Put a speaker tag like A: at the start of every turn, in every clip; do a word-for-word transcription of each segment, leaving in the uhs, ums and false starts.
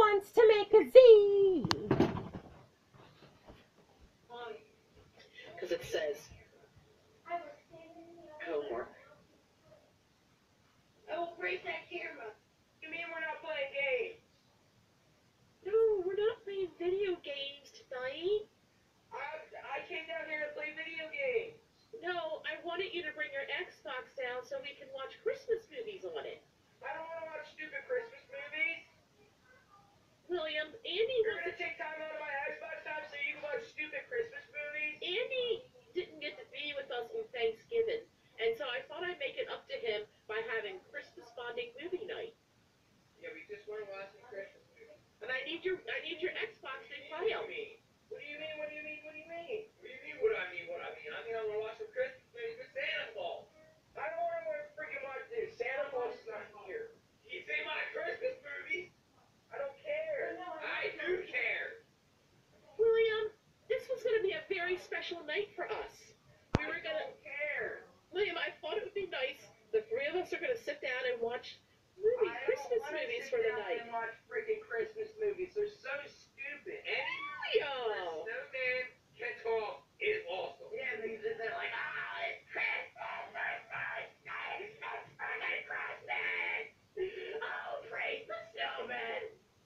A: wants to make a Z.
B: Because it says homework.
C: I will break that camera. You mean we're not playing games?
B: No, we're not playing video games tonight.
C: I, I came down here to play video games.
B: No, I wanted you to bring your Xbox down so we can watch Christmas movies on it.
C: I don't want to watch stupid Christmas movies.
B: William, Andy
C: You're
B: wants
C: going to take time out of my Xbox time so you can watch stupid Christmas movies?
B: Andy didn't get to be with us on Thanksgiving, and so I thought I'd make it up to him by having Christmas bonding movie night.
C: Yeah, we just want to watch some Christmas movies.
B: And I need your I need your Xbox to play them.
C: What do you mean? What do you mean? What do you mean? What do you mean? What do I mean? What I mean? I mean I want to watch some Christmas movies with Santa Claus. I don't want to freaking watch this. Santa Claus is not here. You see my Christmas movies? I don't care. I do care.
B: William, this was going to be a very special night for us. We were going to...
C: I don't care.
B: William, I thought it would be nice. The three of us are going to sit down and watch movie,
C: I
B: Christmas
C: don't
B: movies
C: sit
B: for the
C: down
B: night.
C: and watch freaking Christmas movies. They're so stupid. Any
B: William!
C: snowman can talk is awesome. Yeah, they, they're like, ah, it's Christmas, Christmas, Christmas, fucking Christmas. Oh, praise the snowman.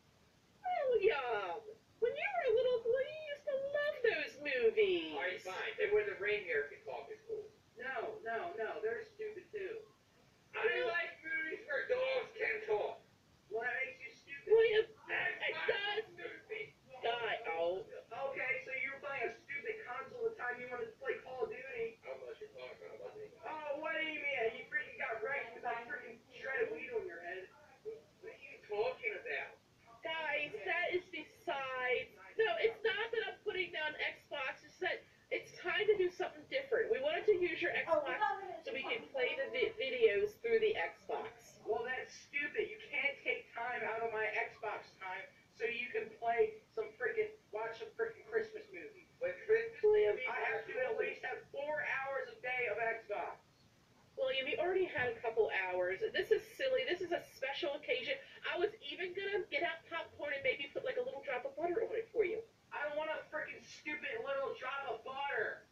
B: William! When you were a little boy, you used to love those movies.
C: All right, fine. Then when the reindeer can talk is cool. No, no, no. They're stupid too. I like movies where dogs can talk. Well, that makes you stupid.
B: William,
C: That's
B: it
C: not
B: does.
C: stupid.
B: God, oh.
C: Okay, so you were playing a stupid console the time you wanted to play Call of Duty. How much you're talking about? Oh, what do you mean? You freaking got wrecked with that freaking shred of weed on your head. What are you talking about?
B: Guys, that is besides. No, it's not that I'm putting down Xbox. It's that it's time to do something different. We wanted to use your Xbox so we can play the vi videos through the Xbox.
C: Well, that's stupid. You can't take time out of my Xbox time so you can play some freaking, watch some freaking Christmas movies. Wait, Christmas movies? I have to at least have four hours a day of Xbox.
B: William, you already had a couple hours. This is silly. This is a special occasion. I was even going to get out popcorn and maybe put like a little drop of butter on it for you.
C: I don't want a freaking stupid little drop of butter.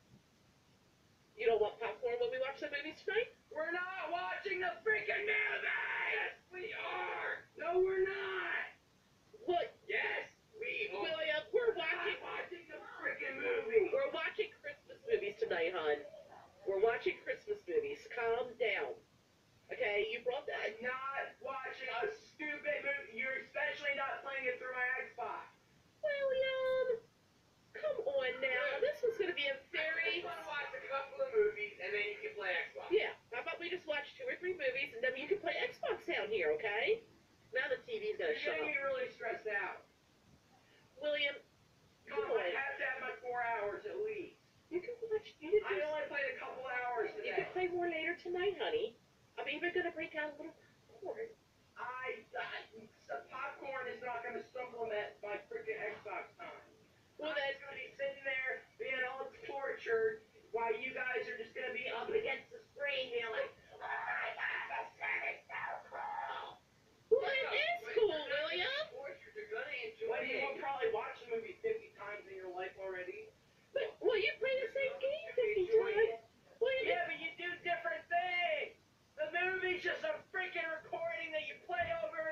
B: You don't want popcorn when we watch the movies tonight?
C: We're not watching the freaking movie! Yes, we are! No, we're not!
B: What?
C: Yes, we are!
B: William, we're
C: We're
B: watching.
C: not watching the freaking movie!
B: We're watching Christmas movies tonight, hon. We're watching Christmas movies. Calm down. Okay, you brought that.
C: I'm not watching a stupid movie. You're especially not playing it through my Xbox.
B: William, come on now. This was going to be a very...
C: I just want to watch a couple of movies and then you can play Xbox.
B: Yeah, how about we just watch two or three movies and then you can play Xbox down here, okay? Now the T V's going to
C: You're
B: shut
C: getting
B: off.
C: me really stressed out.
B: William,
C: Come
B: come
C: on, I
B: on.
C: have to have my four hours at least.
B: You can watch... You can,
C: I
B: just,
C: only played a couple hours
B: you
C: today.
B: can play more later tonight, honey. I'm even going to break out a little popcorn.
C: I, I the popcorn is not going to supplement my freaking Xbox time.
B: Well,
C: I'm
B: then...
C: just going to be sitting there being all tortured while you guys are just going to be up against the screen being like, oh my god, this thing is so cool.
B: Well, it is cool, William.
C: Tortured, you're going to enjoy well, it. You'll probably watch the movie fifty times in your life already.
B: But, well, you play the same game fifty
C: Enjoy
B: times.
C: it.
B: William,
C: Yeah, but you do different things. The movie's just a freaking recording that you play over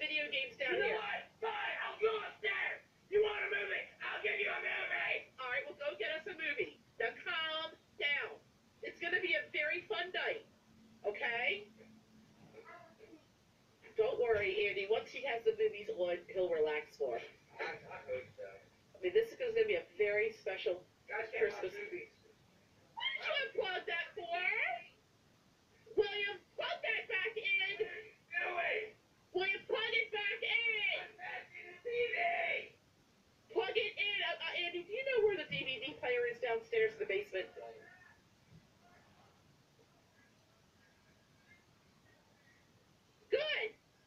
B: video games down
C: You know
B: here.
C: what? Fine, I'll go upstairs. You want a movie? I'll give you a movie.
B: All right, well, go get us a movie. Now, calm down. It's going to be a very fun night, okay? Don't worry, Andy. Once he has the movies on, he'll relax more.
C: I, I hope so.
B: I mean, this is going to be a very special
C: Guys can't watch
B: Christmas.
C: movies.
B: What did you unplug that for? William, plug that back in.
C: Get away.
B: William, plug it back in.
C: I'm back in the T V.
B: Plug it in. Uh, uh, Andy, do you know where the D V D player is downstairs in the basement? Good.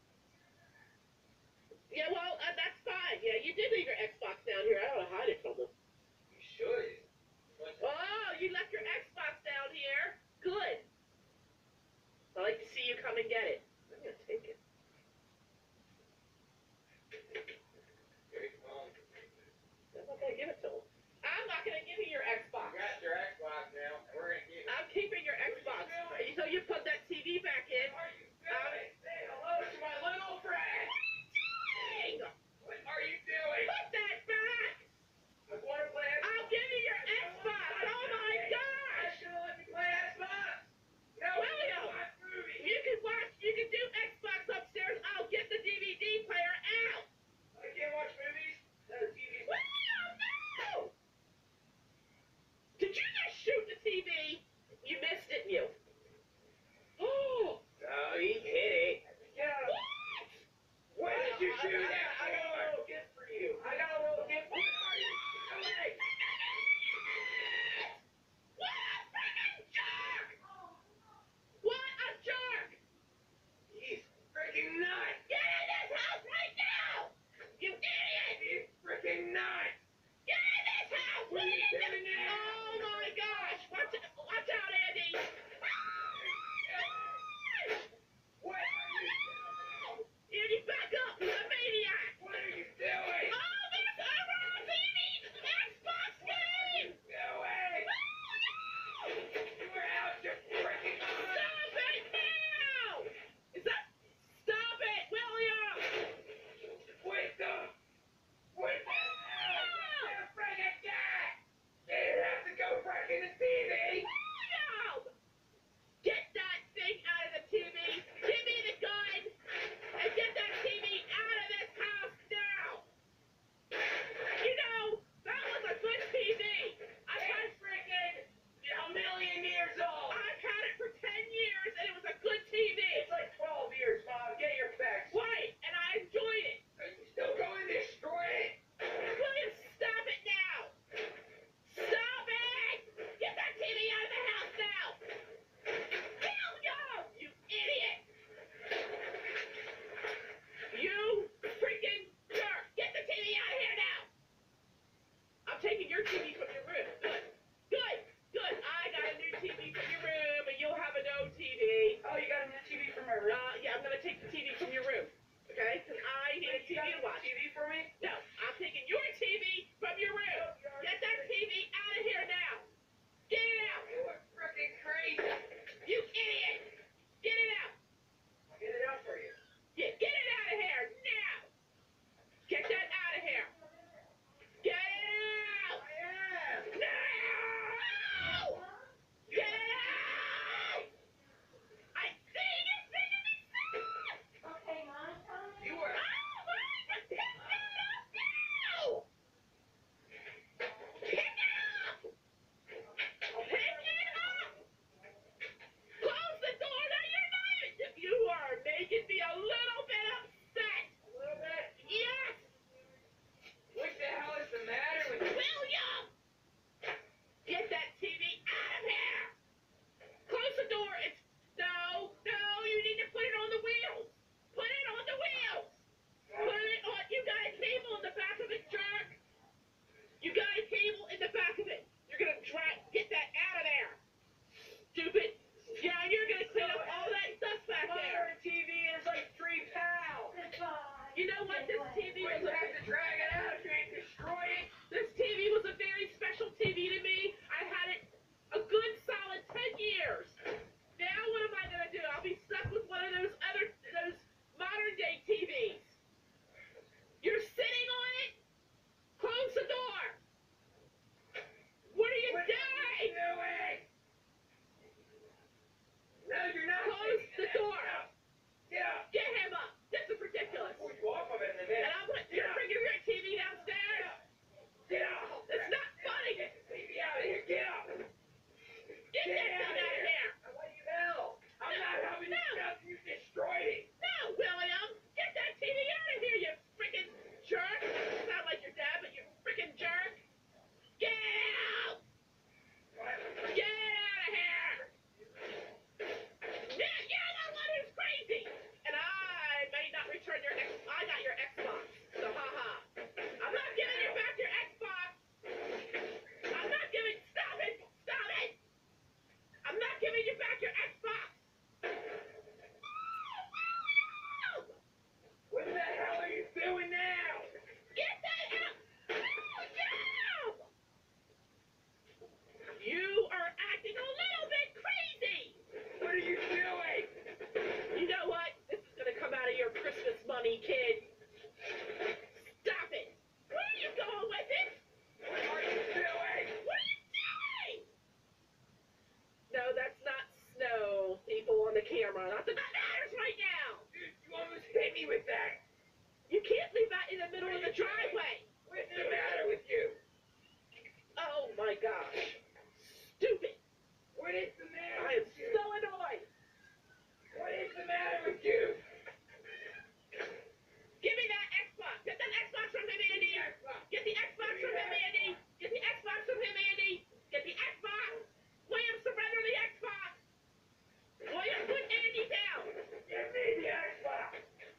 B: Yeah, well, uh, that's fine. Yeah, you did leave your Xbox down here. I don't know how to hide it from them.
C: You should.
B: Oh, you left your Xbox down here? Good. I'd like to see you come and get it. I'm going to take it.
C: Here you go.
B: I'm not going to give it to him. I'm not going to give you your
C: You
B: Xbox.
C: got your Xbox now, and we're gonna keep it.
B: I'm keeping your Xbox. So you put that T V back in.
C: What are you doing? Say hello to my little friend.
B: Dang!
C: What are you doing?
B: Put that back!
C: I want to play Xbox.
B: I'll give you your Xbox! Oh my
C: I
B: gosh!
C: should let me play Xbox. No,
B: William!
C: watch movies.
B: You can watch, you can do Xbox upstairs. I'll get the D V D player out.
C: I can't watch movies. No, the T V's.
B: William, no! Did you just shoot the T V? You missed it, you. Oh!
C: Oh, he hit it. Get out of
B: What?
C: Where did you shoot
B: I-
C: that?
B: I- I got a
C: little gift for you. I got a little gift for you. Are you doing?
B: What a freaking jerk! What a jerk!
C: He's freaking nuts.
B: Get in this house right now! You idiot!
C: He's freaking nuts.
B: Get in this house!
C: What are you
B: Please!
C: doing now?
B: Oh my gosh! Watch, watch out, Andy!
C: What are you doing?
B: Andy, back up! You're a maniac!
C: What are you doing?
B: Oh, there's a raw T V! Xbox game!
C: Get away. You were out your freaking mind.
B: Stop it now! Is that... Stop it, William!
C: Wait the. Wait the. You're freaking dead. You have to go back in the T V.
B: William! Get that thing out of the T V! Give me the gun! And get that T V out of this house now! You know, that was a good T V! I've had,
C: It's freaking a million years old.
B: I've had it for ten years and it was a good T V!
C: It's like twelve years, Mom. Get your facts.
B: Right, and I enjoyed it!
C: Are you still going to destroy it?
B: William, stop it now! Stop it! Get that T V out of the house now! Hell no! You idiot! You freaking jerk! Get the T V out of here now! I'm taking your T V from your room. Good. Good. Good. I got a new T V from your room, and you'll have a no T V.
C: Oh, you got a new T V for my room?
B: Uh, yeah, I'm gonna take the T V from your room. Okay? Because I need a T V
C: You got
B: to
C: a
B: watch.
C: T V for me?
B: No, I'm taking your T V from your room. Get that T V out of here now. Get it out.
C: You are freaking crazy.
B: You idiot. Get it out.
C: I'll get it out for you.
B: Yeah, get it out of here now. Get that out of here. Get it out.
C: I am.
B: No! Get it out. I see this thing in me.
A: Okay, Mom, come
C: You
B: Oh
C: were.
B: my! Pick that up now. Pick it up. Pick it up! Close the door! No, you're not! You are making me a little bit upset!
C: A little bit.
B: Yes!
C: What the hell is the matter with you?
B: William! Get that T V out of here! Close the door! It's... No! No! You need to put it on the wheels! Put it on the wheels! Put it on... You got a cable in the back of it, jerk! You got a cable in the back of it! You're gonna drag... Get that out of there! Stupid! Yeah, you're gonna clean up all that stuff back there!
C: Modern T V is like three pounds.
A: Goodbye.
B: You know what? This T V
C: But
B: was
C: you
B: a...
C: have to drag it out if you ain't destroy it.
B: This T V was a very special T V to me. I had it a good solid ten years. Now what am I gonna do? I'll be stuck with one of those other... those modern day T Vs. me, kid. Stop it. Where are you going with it?
C: What are you doing?
B: What are you doing? No, that's not snow, people on the camera. Not that that matters right now.
C: Dude, you almost hit me with that.
B: You can't leave that in the middle of the driveway.
C: What's the matter with you?
B: Oh my gosh. Stupid.
C: What is the matter
B: I am
C: with you?
B: so annoyed.
C: What is the matter with you?
B: Give me that Xbox. Get that Xbox from him, Andy. Get the Xbox from him, Andy. Get the Xbox from him, Andy. Get the Xbox. William, surrender the Xbox. William, put Andy down.
C: Give me the Xbox.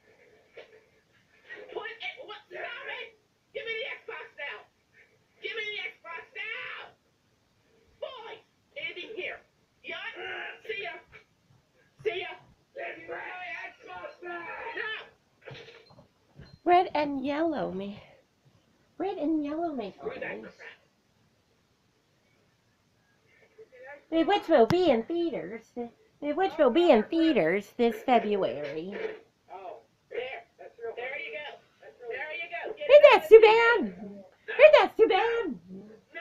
B: Put it. What? Stop it. Give me the Xbox now. Give me the Xbox now. Boy, Andy, here. Yeah. See ya. See ya.
C: Give me my Xbox back.
B: No.
D: Red and yellow, me. Red and yellow make
B: Screw that
D: noise.
B: crap.
D: The which will be in theaters. The, the which will be in theaters this February.
B: Oh, there.
C: That's real.
B: There you go. There you go. Get
D: Hey,
B: it
D: that's
B: out.
D: too bad. Hey, that's too bad.
C: No.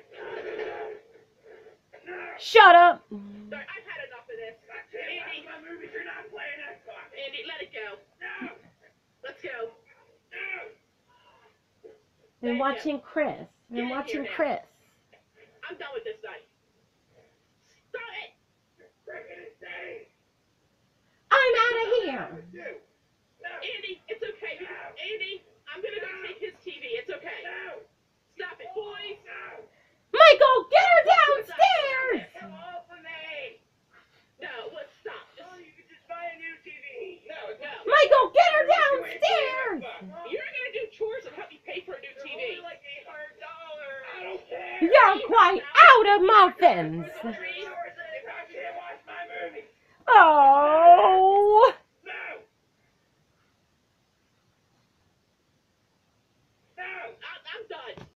C: No.
D: Shut up.
B: Sorry, I've had enough of this.
C: I can't watch my movies. You're not playing Xbox.
B: Andy, let it go.
C: No.
B: Let's go.
C: No.
D: Been watching Chris.
B: Get
D: Been
B: in
D: watching
B: here now.
D: Chris.
B: I'm done with this night. Stop it.
C: You're freaking insane.
D: I'm out of here.
C: You. No.
B: Andy, it's okay. Andy, I'm gonna go take his T V. It's okay.
C: No.
B: Stop it, boys.
C: No.
D: Michael, get her downstairs.
C: Come off of me.
B: No, let's stop. Just,
C: Oh, you could just buy a new T V. No, it's
B: no.
D: Michael, get her downstairs.
B: You're gonna do chores and help me pay for a new T V.
C: Only like eight hundred dollars. I don't care.
D: You're quite out of muffins.
C: Three hours if I can't watch my movie.
D: Oh.